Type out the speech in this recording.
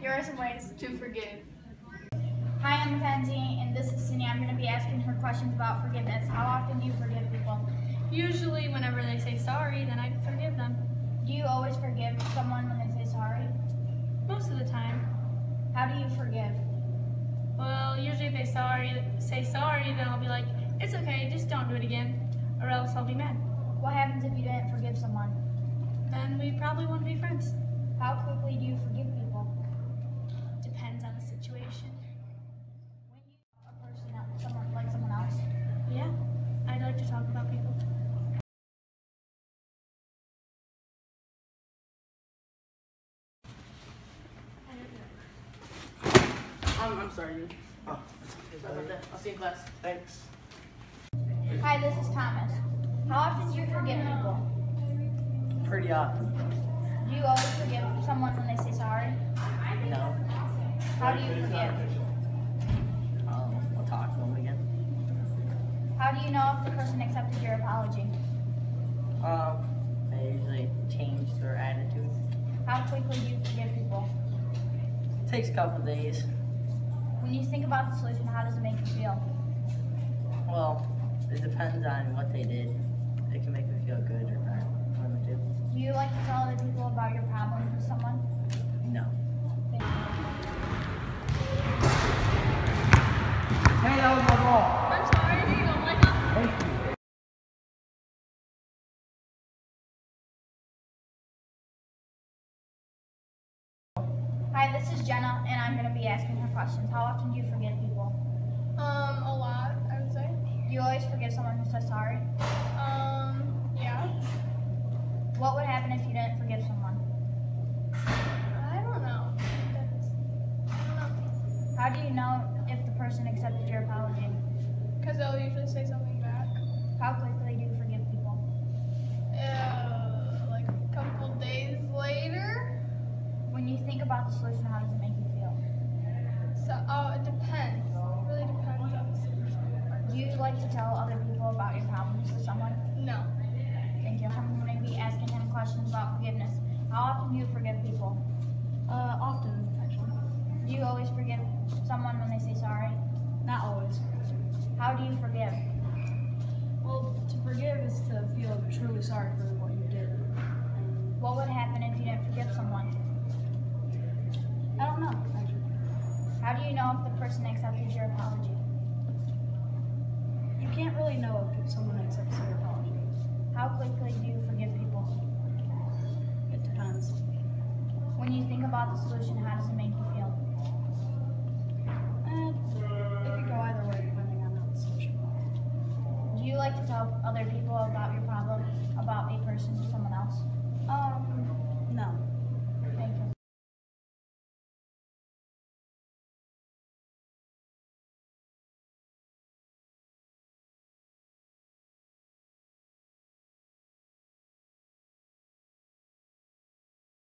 Here are some ways to forgive. Hi, I'm Mackenzie, and this is Cindy. I'm going to be asking her questions about forgiveness. How often do you forgive people? Usually whenever they say sorry, then I forgive them. Do you always forgive someone when they say sorry? Most of the time. How do you forgive? Well, usually if they say sorry, then I'll be like, it's okay, just don't do it again, or else I'll be mad. What happens if you didn't forgive someone? Then we probably wouldn't be friends. How quickly do you forgive people? Depends on the situation. When you a person, someone else? Yeah, I'd like to talk about people. I'm sorry, dude. Oh, Sorry about that. I'll see you in class. thanks. Hi, this is Thomas. How often do you forgive people? Pretty often. Do you always forgive someone when they say sorry? No. How do you forgive? We'll talk to them again. How do you know if the person accepted your apology? They usually change their attitude. How quickly do you forgive people? Takes a couple days. When you think about the solution, how does it make you feel? Well, it depends on what they did. It can make me feel good or bad. One of the two. Do you like to tell other people about your problems with someone? No. Thank you. Hey, that was my ball. I'm sorry, here you go, Michael. Thank you. Hi, this is Jenna, and I'm going to be asking her questions. How often do you forgive people? A lot, I would say. Do you always forgive someone who says sorry? Yeah. What would happen if you didn't forgive someone? I don't know. How do you know if the person accepted your apology? Because they'll usually say something back. How quickly do you forgive people? Like a couple days later. When you think about the solution, how does it make you feel? So, it depends. It really depends on the solution. Do you like to tell other people about your problems with someone? No. Thank you. I'm going to be asking him questions about forgiveness. How often do you forgive people? Often, actually. Do you always forgive someone when they say sorry? Not always. How do you forgive? Well, to forgive is to feel truly sorry for what you did. What would happen if you didn't forgive someone? I don't know, actually. How do you know if the person accepted your apology? You can't really know if someone accepts your apology. How quickly do you forgive people? It depends. When you think about the solution, how does it make you feel? It could go either way depending on how the solution was. Do you like to tell other people about your problem, about a person who